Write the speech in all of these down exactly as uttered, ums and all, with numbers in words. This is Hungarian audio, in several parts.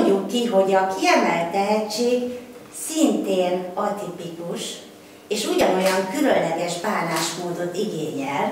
mondjuk ki, hogy a kiemelt tehetség szintén atipikus, és ugyanolyan különleges bánásmódot igényel,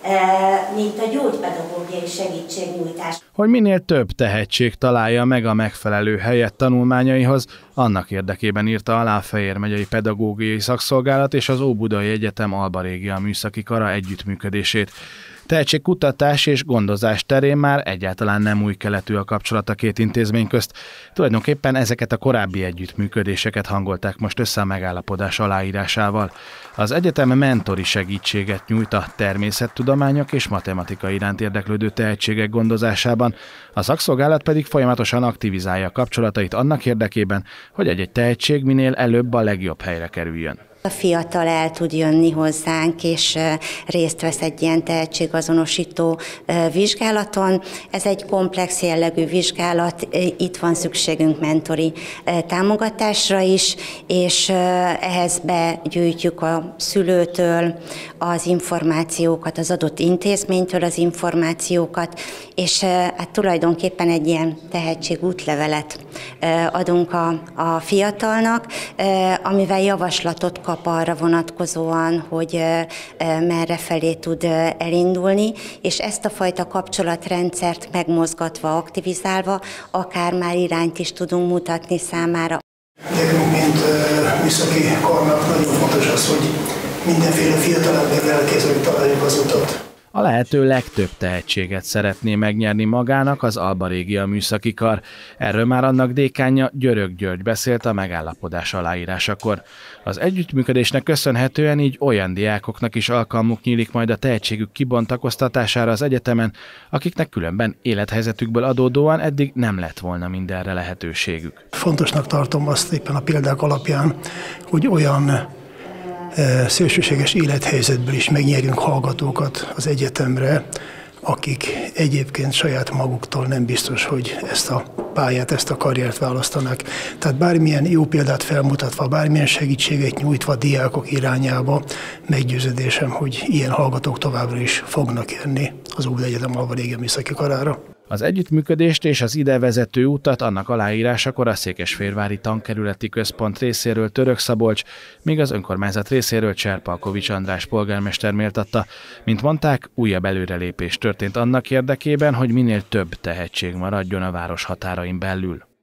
mint a gyógypedagógiai segítségnyújtás. Hogy minél több tehetség találja meg a megfelelő helyet tanulmányaihoz, annak érdekében írta alá a Fejér megyei Pedagógiai Szakszolgálat és az Óbudai Egyetem Alba Régia Műszaki Kara együttműködését. Tehetségkutatás és gondozás terén már egyáltalán nem új keletű a kapcsolat a két intézmény közt. Tulajdonképpen ezeket a korábbi együttműködéseket hangolták most össze a megállapodás aláírásával. Az egyetem mentori segítséget nyújt a természettudományok és matematika iránt érdeklődő tehetségek gondozásában, a szakszolgálat pedig folyamatosan aktivizálja a kapcsolatait annak érdekében, hogy egy-egy tehetség minél előbb a legjobb helyre kerüljön. A fiatal el tud jönni hozzánk, és részt vesz egy ilyen tehetségazonosító vizsgálaton. Ez egy komplex jellegű vizsgálat, itt van szükségünk mentori támogatásra is, és ehhez begyűjtjük a szülőtől az információkat, az adott intézménytől az információkat, és hát tulajdonképpen egy ilyen tehetségútlevelet adunk a, a fiatalnak, amivel javaslatot kap arra vonatkozóan, hogy merre felé tud elindulni, és ezt a fajta kapcsolatrendszert megmozgatva, aktivizálva, akár már irányt is tudunk mutatni számára. Nekünk, mint műszaki karnak nagyon fontos az, hogy mindenféle fiatalember lelkézően találjuk az utat. A lehető legtöbb tehetséget szeretné megnyerni magának az Alba Régia Műszaki Kar. Erről már annak dékánja, Györök György beszélt a megállapodás aláírásakor. Az együttműködésnek köszönhetően így olyan diákoknak is alkalmuk nyílik majd a tehetségük kibontakoztatására az egyetemen, akiknek különben élethelyzetükből adódóan eddig nem lett volna mindenre lehetőségük. Fontosnak tartom azt éppen a példák alapján, hogy olyan szélsőséges élethelyzetből is megnyerjünk hallgatókat az egyetemre, akik egyébként saját maguktól nem biztos, hogy ezt a pályát, ezt a karriert választanak. Tehát bármilyen jó példát felmutatva, bármilyen segítséget nyújtva a diákok irányába, meggyőződésem, hogy ilyen hallgatók továbbra is fognak jönni az Óbudai Egyetem Alba Régia Műszaki Karára. Az együttműködést és az ide vezető utat annak aláírásakor a Székesfehérvári Tankerületi Központ részéről Török Szabolcs, míg az önkormányzat részéről Cserpalkovics András polgármester méltatta. Mint mondták, újabb előrelépés történt annak érdekében, hogy minél több tehetség maradjon a város határain belül.